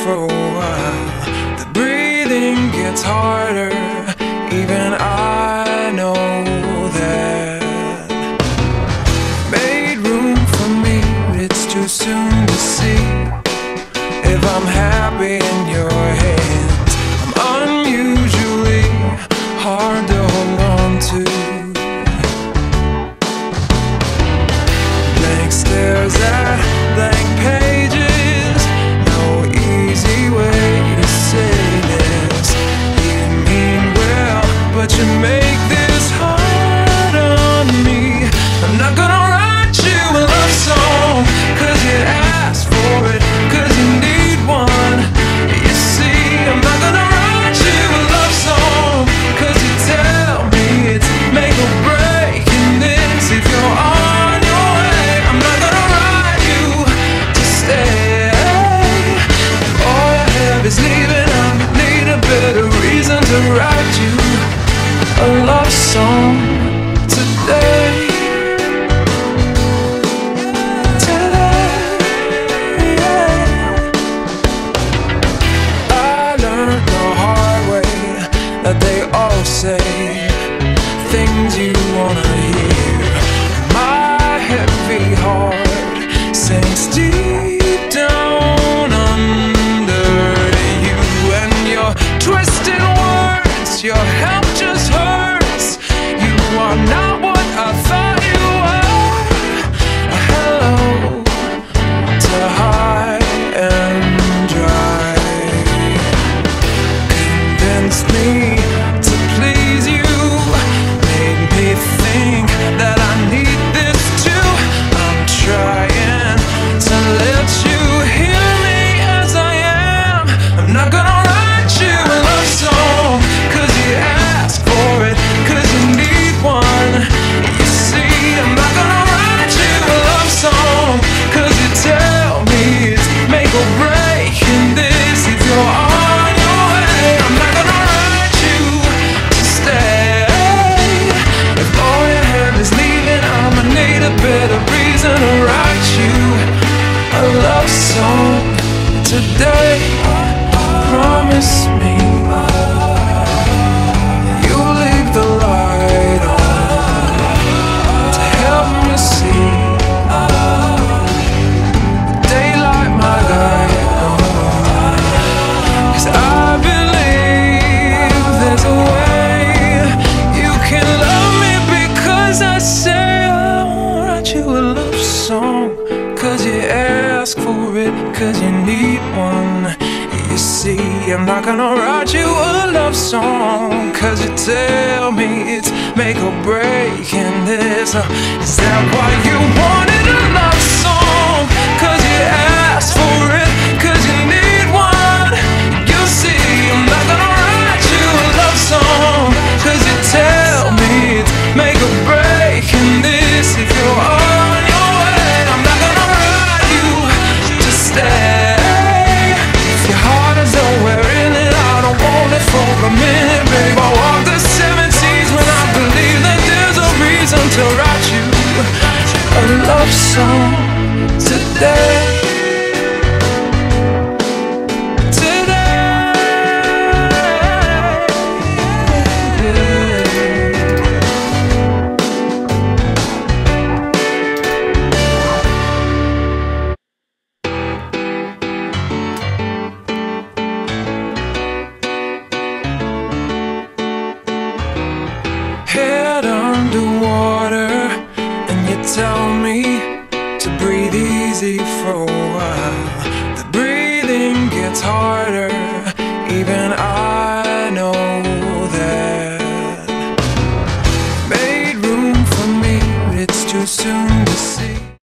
for a while. The breathing gets harder, even I know that. Made room for me, it's too soon to see if I'm happy in your hands. I'm unusually hard to hold on to. Blank stares at blank pages, no easy way to say this. You mean well, but you make this hard on me. I'm not gonna write you a love song, cause you asked for it, cause you need one. You see, I'm not gonna write you a love song, cause you tell me it's make or break in this. If you're on your way, I'm not gonna write you to stay. If all you have is leaving, I need a better reason to write you a love song today. That they all say things you wanna hear. My heavy heart sinks deep down under you, and your twisted words, your help just hurts. You are not what I thought you were. A hello to high and dry convinced me to please you, made me think that I need this too. I'm trying to let you hear me as I am. I'm not gonna write you a love song, cause you asked for it, cause you need one. You see, I'm not gonna write you a love song, cause you tell me it's make or break in this. If you're on your way, I'm not gonna write you to stay. If all you have is leaving, I'ma need a better reason to write you a love song today. Promise me you'll leave the light on to help me see daylight my light on. 'Cause I believe there's a way you can love me, because I say I won't write you a love song, cause you ask for it, cause you need one. You see, I'm not gonna write you a love song, cause you tell me it's make or break in this. Is that why you wanted a love song? Cause you asked for it, cause you need one. You see, I'm not gonna write you a love song, cause you tell me it's make or break in this. If you're on your way, I'm not gonna write you to stay. If your heart is nowhere in it, I don't want it for a minute, babe. I walk the 7 seas when I believe that there's a reason to write you a love song today. Head underwater, and you tell me to breathe easy for a while. The breathing gets harder,